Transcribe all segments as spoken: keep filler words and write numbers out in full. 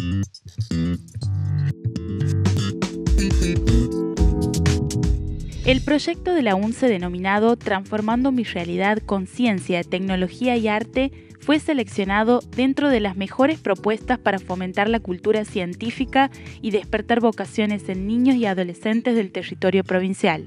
El proyecto de la UNCE denominado Transformando mi realidad con ciencia, tecnología y arte fue seleccionado dentro de las mejores propuestas para fomentar la cultura científica y despertar vocaciones en niños y adolescentes del territorio provincial.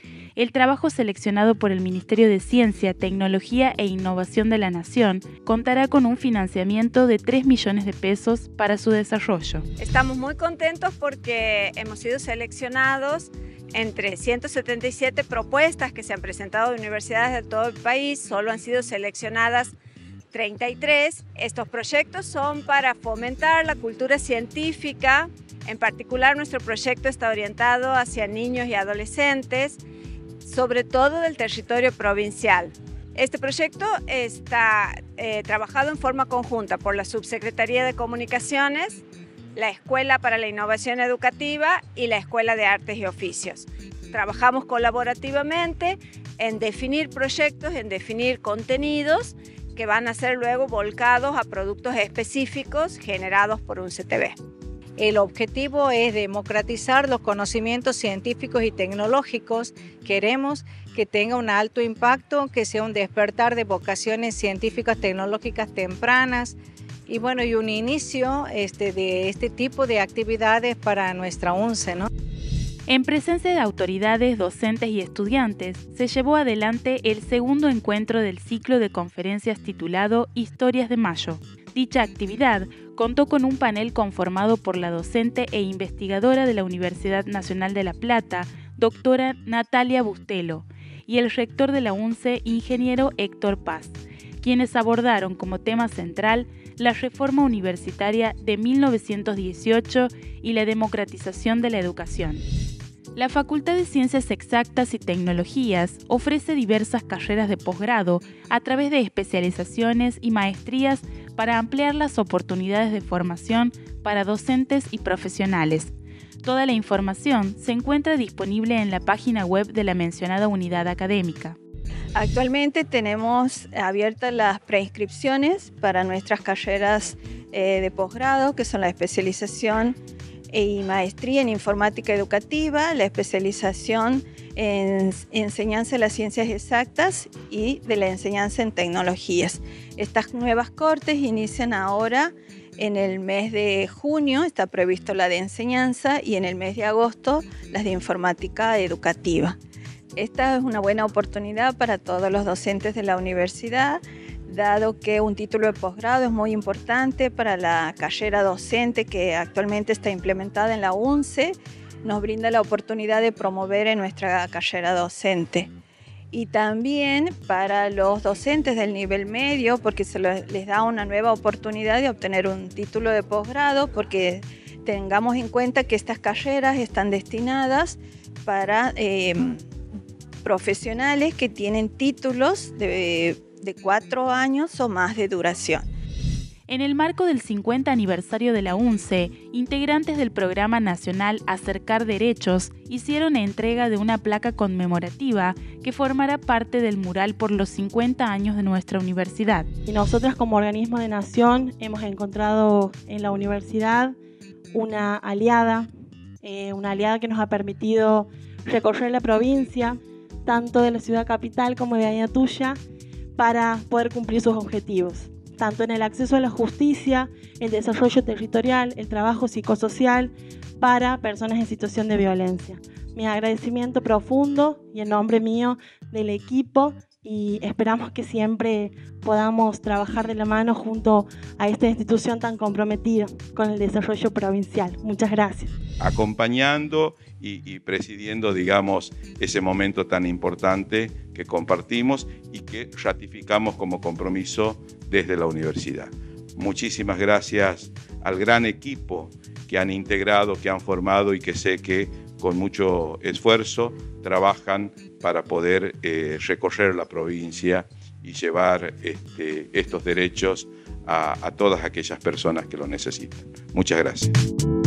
El trabajo seleccionado por el Ministerio de Ciencia, Tecnología e Innovación de la Nación contará con un financiamiento de tres millones de pesos para su desarrollo. Estamos muy contentos porque hemos sido seleccionados entre ciento setenta y siete propuestas que se han presentado de universidades de todo el país. Solo han sido seleccionadas treinta y tres. Estos proyectos son para fomentar la cultura científica. En particular, nuestro proyecto está orientado hacia niños y adolescentes, sobre todo del territorio provincial. Este proyecto está eh, trabajado en forma conjunta por la Subsecretaría de Comunicaciones, la Escuela para la Innovación Educativa y la Escuela de Artes y Oficios. Trabajamos colaborativamente en definir proyectos, en definir contenidos que van a ser luego volcados a productos específicos generados por un C T V. El objetivo es democratizar los conocimientos científicos y tecnológicos. Queremos que tenga un alto impacto, que sea un despertar de vocaciones científicas tecnológicas tempranas y bueno, y un inicio este, de este tipo de actividades para nuestra UNCE, ¿no? En presencia de autoridades, docentes y estudiantes, se llevó adelante el segundo encuentro del ciclo de conferencias titulado Historias de Mayo. Dicha actividad contó con un panel conformado por la docente e investigadora de la Universidad Nacional de La Plata, doctora Natalia Bustelo, y el rector de la UNCE, ingeniero Héctor Paz, quienes abordaron como tema central la reforma universitaria de mil novecientos dieciocho y la democratización de la educación. La Facultad de Ciencias Exactas y Tecnologías ofrece diversas carreras de posgrado a través de especializaciones y maestrías para ampliar las oportunidades de formación para docentes y profesionales. Toda la información se encuentra disponible en la página web de la mencionada unidad académica. Actualmente tenemos abiertas las preinscripciones para nuestras carreras eh, de posgrado, que son la especialización y maestría en informática educativa, la especialización en enseñanza de las ciencias exactas y de la enseñanza en tecnologías. Estas nuevas cortes inician ahora en el mes de junio, está previsto la de enseñanza, y en el mes de agosto las de informática educativa. Esta es una buena oportunidad para todos los docentes de la universidad, dado que un título de posgrado es muy importante para la carrera docente que actualmente está implementada en la UNCE, nos brinda la oportunidad de promover en nuestra carrera docente. Y también para los docentes del nivel medio, porque se les da una nueva oportunidad de obtener un título de posgrado, porque tengamos en cuenta que estas carreras están destinadas para eh, profesionales que tienen títulos de de cuatro años o más de duración. En el marco del cincuenta aniversario de la UNCE, integrantes del Programa Nacional Acercar Derechos hicieron entrega de una placa conmemorativa que formará parte del mural por los cincuenta años de nuestra universidad. Y nosotras como organismo de nación hemos encontrado en la universidad una aliada, eh, una aliada que nos ha permitido recorrer la provincia, tanto de la ciudad capital como de Ayatuya, para poder cumplir sus objetivos, tanto en el acceso a la justicia, el desarrollo territorial, el trabajo psicosocial para personas en situación de violencia. Mi agradecimiento profundo y en nombre mío del equipo, y esperamos que siempre podamos trabajar de la mano junto a esta institución tan comprometida con el desarrollo provincial. Muchas gracias. Acompañando y, y presidiendo, digamos, ese momento tan importante que compartimos y que ratificamos como compromiso desde la universidad. Muchísimas gracias al gran equipo que han integrado, que han formado y que sé que con mucho esfuerzo trabajan para poder eh, recorrer la provincia y llevar este, estos derechos a, a todas aquellas personas que lo necesitan. Muchas gracias.